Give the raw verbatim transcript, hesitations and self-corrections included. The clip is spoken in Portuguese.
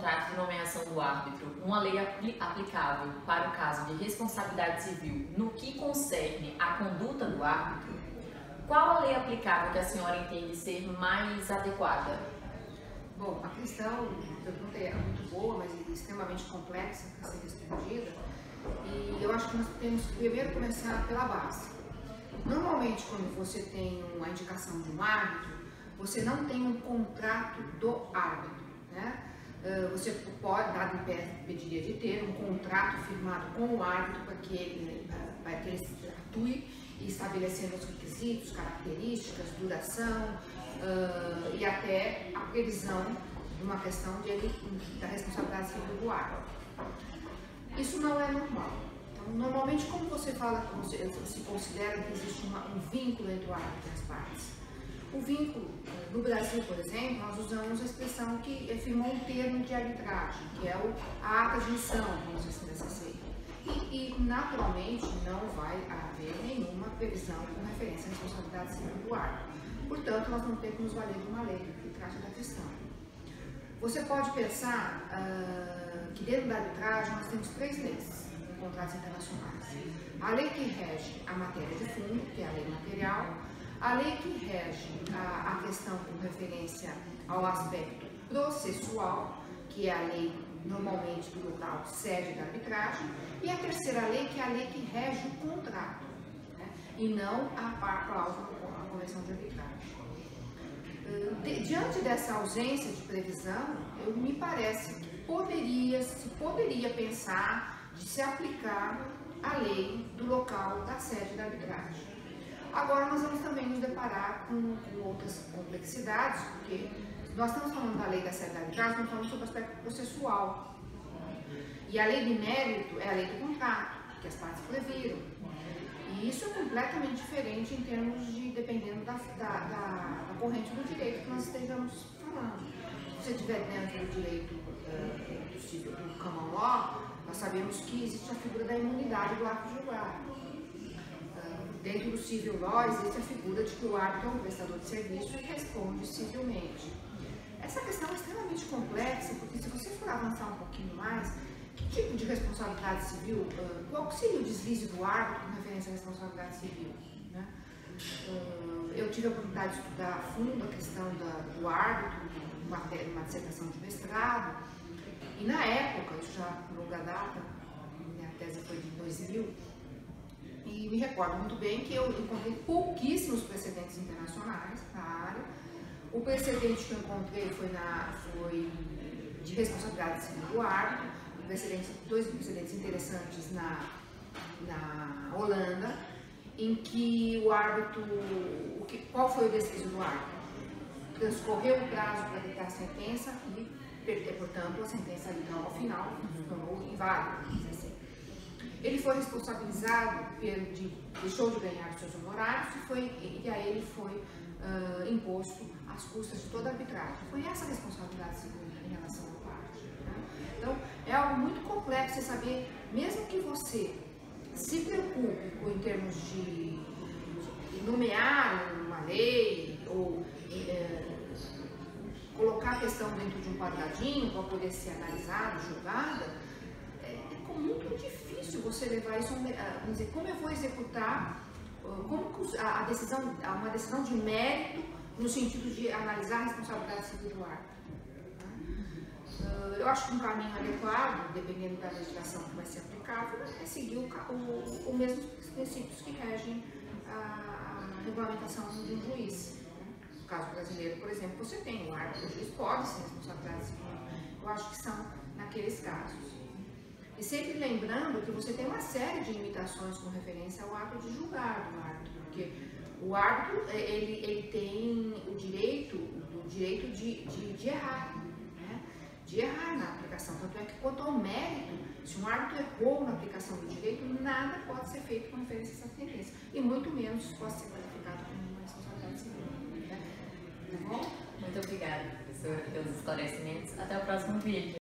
contrato de nomeação do árbitro uma lei apli aplicável para o caso de responsabilidade civil no que concerne à conduta do árbitro, qual a lei aplicável que a senhora entende ser mais adequada? Bom, a questão, a pergunta é muito boa, mas é extremamente complexa para ser respondida. E eu acho que nós temos que primeiro começar pela base. Normalmente, quando você tem uma indicação de um árbitro, você não tem um contrato do árbitro, né? Você pode, dado em pé, pediria de ter um contrato firmado com o árbitro para que ele, para que ele atue e estabelecendo os requisitos, características, duração uh, e até a previsão de uma questão de, da responsabilidade civil do árbitro. Isso não é normal. Então, normalmente, como você fala, como se, se considera que existe uma, um vínculo entre o árbitro e as partes? O vínculo, no Brasil, por exemplo, nós usamos a expressão que firmou um termo de arbitragem, que é o, a ata de missão, vamos dizer assim, dessa C I. E, e, naturalmente, não vai haver nenhuma previsão com referência à responsabilidade civil do árbitro. Portanto, nós não temos que nos valer de uma lei que trata da questão. Você pode pensar uh, que dentro da arbitragem nós temos três leis em contratos internacionais. A lei que rege a matéria de fundo, que é a lei material, a lei que rege a, a questão com referência ao aspecto processual, que é a lei normalmente do local sede da arbitragem, e a terceira lei, que é a lei que rege o contrato, né? E não a, a cláusula da convenção de arbitragem. De, diante dessa ausência de previsão, eu, me parece que poderia, se poderia pensar de se aplicar a lei do local da sede da arbitragem. Agora, nós vamos também nos deparar com, com outras complexidades, porque nós estamos falando da lei da sede da arbitragem, estamos falando sobre o aspecto processual. E a lei de mérito é a lei do contrato, que as partes previram. E isso é completamente diferente em termos de, dependendo da, da, da, da corrente do direito que nós estejamos falando. Se você estiver dentro do direito uh, do, civil, do common law, nós sabemos que existe a figura da imunidade do ato julgado. Dentro do civil law existe a figura de que o árbitro é um prestador de serviço e responde civilmente. Essa questão é extremamente complexa, porque se você for avançar um pouquinho mais, que tipo de responsabilidade civil, qual seria o deslize do árbitro com referência à responsabilidade civil? Né? Eu tive a oportunidade de estudar a fundo a questão da, do árbitro, numa, numa dissertação de mestrado, e na época, isso já por longa data, minha tese foi de dois mil, e me recordo muito bem que eu encontrei pouquíssimos precedentes internacionais na área. O precedente que eu encontrei foi, na, foi de responsabilidade civil do árbitro, dois precedentes interessantes na, na Holanda, em que o árbitro, o que, qual foi o deslize do árbitro? Transcorreu o prazo para dictar a sentença e, portanto, a sentença então, ao final se tornou inválida. Ele foi responsabilizado, pelo de, deixou de ganhar os seus honorários e, foi, e a ele foi uh, imposto as custas de toda a arbitragem. Foi essa a responsabilidade civil em relação ao parte. Né? Então, é algo muito complexo você saber, mesmo que você se preocupe com, em termos de, de nomear uma lei ou é, colocar a questão dentro de um quadradinho para poder ser analisada, julgada, muito difícil você levar isso a, vamos dizer, como eu vou executar, como a decisão, uma decisão de mérito no sentido de analisar a responsabilidade civil do árbitro. Eu acho que um caminho adequado, dependendo da legislação que vai ser aplicável, é seguir o, o, os mesmos princípios que regem a, a regulamentação de um juiz. No caso brasileiro, por exemplo, você tem o árbitro, o juiz pode ser responsabilidade civil. Eu acho que são naqueles casos. E sempre lembrando que você tem uma série de limitações com referência ao ato de julgar do árbitro, porque o árbitro ele, ele tem o direito, o direito de, de, de errar, né? de errar na aplicação. Tanto é que quanto ao mérito, se um árbitro errou na aplicação do direito, nada pode ser feito com referência a essa sentença, e muito menos pode ser qualificado como uma responsabilidade civil. Né? Tá bom? Muito obrigada, professora, pelos esclarecimentos. Até o próximo vídeo.